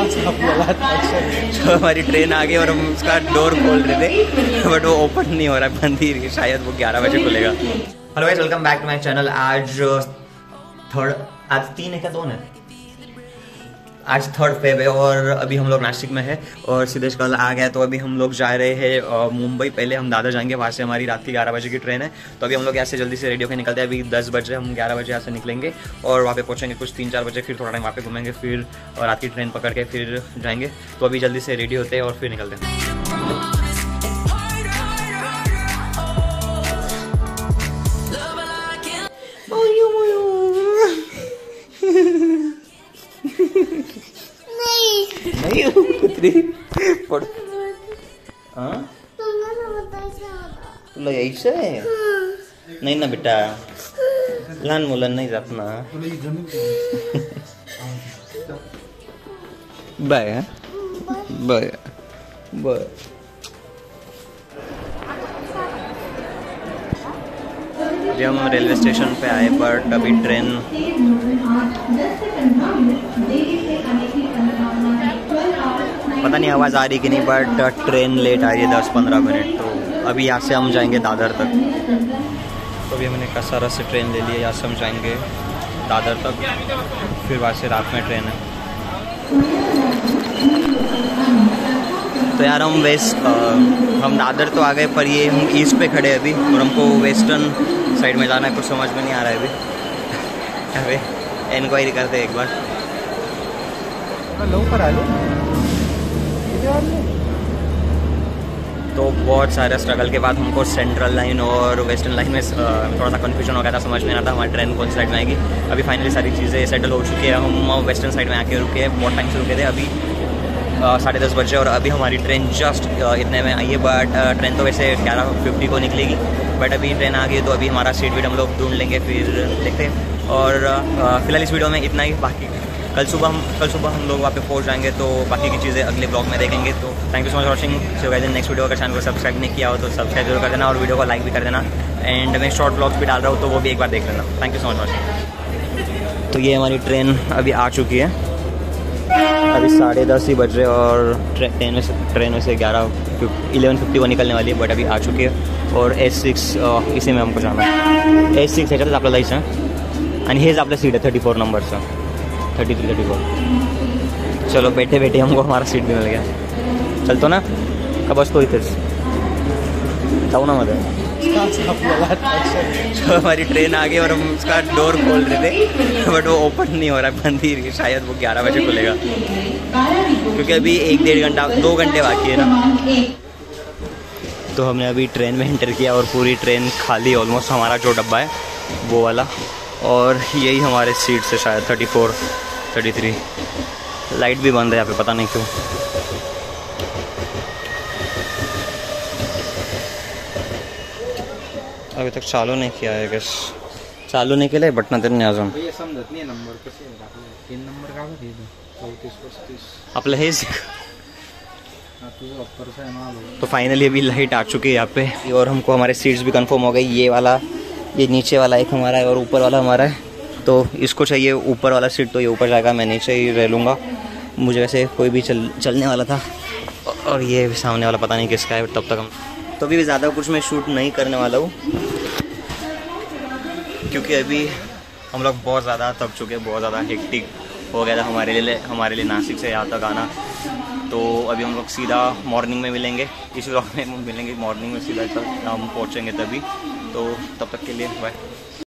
तो हमारी ट्रेन आ गई और हम उसका डोर खोल रहे थे बट वो ओपन नहीं हो रहा, बंद ही रही, शायद वो 11 बजे खुलेगा। Hello guys, welcome back to my channel. आज 3 है क्या 2 है? आज 3 फेब है और अभी हम लोग नासिक में है और सिद्धेश कल आ गया, तो अभी हम लोग जा रहे हैं मुंबई। पहले हम दादर जाएंगे, वहाँ से हमारी रात की 11 बजे की ट्रेन है। तो अभी हम लोग यहाँ से जल्दी से रेडी होकर निकलते हैं। अभी 10 बजे, हम 11 बजे यहाँ से निकलेंगे और वहाँ पे पहुँचेंगे कुछ 3-4 बजे। फिर थोड़ा टाइम वहाँ पे घूमेंगे, फिर रात की ट्रेन पकड़ के फिर जाएंगे। तो अभी जल्दी से रेडी होते हैं और फिर निकलते हैं। नहीं कुत्री पड हाँ तुला यायचं आहे? नाही ना बेटा, लहान मुलांना नाही जात ना। Bye bye bye. अभी हम रेलवे स्टेशन पे आए बट अभी ट्रेन पता नहीं आवाज़ आ रही कि नहीं, बट ट्रेन लेट आ रही है 10-15 मिनट। तो अभी यहाँ से हम जाएंगे दादर तक। तो अभी हमने कसारा से ट्रेन ले ली है, यहाँ से हम जाएंगे दादर तक, फिर वहाँ से रात में ट्रेन है। तो यार हम दादर तो आ गए, पर ये हम ईस्ट पे खड़े अभी और हमको वेस्टर्न साइड में जाना है। कुछ समझ में नहीं आ रहा है अभी। अभी इंक्वायरी करते हैं एक बार। तो बहुत सारे स्ट्रगल के बाद हमको सेंट्रल लाइन और वेस्टर्न लाइन में थोड़ा सा कन्फ्यूजन हो गया था, समझ में नहीं आता हमारी ट्रेन कौन सी साइड में आएगी। अभी फाइनली सारी चीज़ें सेटल हो चुकी है। हम वेस्टर्न साइड में आके रुके हैं, बहुत टाइम से रुके थे। अभी 10:30 बजे और अभी हमारी ट्रेन जस्ट इतने में आई है। बट ट्रेन तो वैसे 11:50 को निकलेगी, बट अभी ट्रेन आ गई तो अभी हमारा सीट वीट हम लोग ढूंढ लेंगे, फिर देखते हैं। और फिलहाल इस वीडियो में इतना ही। बाकी कल सुबह हम लोग वहाँ पे पहुँच जाएंगे, तो बाकी की चीज़ें अगले ब्लॉग में देखेंगे। तो thank you so much watching. So guys, next video अगर चैनल को सब्सक्राइब नहीं किया हो तो सब्सक्राइब जरूर कर देना और वीडियो को लाइक भी कर देना। एंड मैं शॉर्ट ब्लॉग्स भी डाल रहा हूँ, तो वो भी एक बार देख लेना। Thank you so much watching. तो ये हमारी ट्रेन अभी आ चुकी है। अभी 10:30 ही बज रहे और ट्रेन में से 11:50 को निकलने वाली है, बट अभी आ चुकी है। और S6 इसी में हमको जाना है। S6 ह्याच्यातच आपलं जायचं आणि हेच आपलं सीट है 34 नंबरचं, 33-34। चलो बैठे बैठे हमको हमारा सीट भी मिल गया। चलतो ना का बसतो इथेच, जाऊ ना मध्ये। तो हमारी ट्रेन आ गई और हम उसका डोर खोल रहे थे बट वो ओपन नहीं हो रहा, बंद ही रही, शायद वो 11 बजे खुलेगा, क्योंकि अभी 1-1.5 घंटा 2 घंटे बाकी है ना। तो हमने अभी ट्रेन में एंटर किया और पूरी ट्रेन खाली, ऑलमोस्ट हमारा जो डब्बा है वो वाला, और यही हमारे सीट्स है शायद 34, 33। लाइट भी बंद है यहाँ पे, पता नहीं क्यों। अभी तक चालू नहीं किया है, गैस चालू नहीं केलं बटन तरी नाही अजून। आपलं हेच। तो फाइनली अभी लाइट आ चुकी है यहाँ पे और हमको हमारे सीट्स भी कंफर्म हो गई। ये नीचे वाला एक हमारा है और ऊपर वाला हमारा है। तो इसको चाहिए ऊपर वाला सीट, तो ये ऊपर जाएगा, मैं नीचे ही रह लूँगा। मुझे वैसे कोई भी चलने वाला था, और ये सामने वाला पता नहीं किसका है। तब तक हम तो अभी ज़्यादा कुछ मैं शूट नहीं करने वाला हूँ, क्योंकि अभी हम लोग बहुत ज़्यादा थक चुके हैं, बहुत ज़्यादा हेक्टिक हो गया था हमारे लिए नासिक से यहाँ तक आना। तो अभी हम लोग सीधा मॉर्निंग में मिलेंगे, इस ब्लॉग में मिलेंगे मॉर्निंग में सीधा हम पहुँचेंगे तभी। तो तब तक के लिए बाय।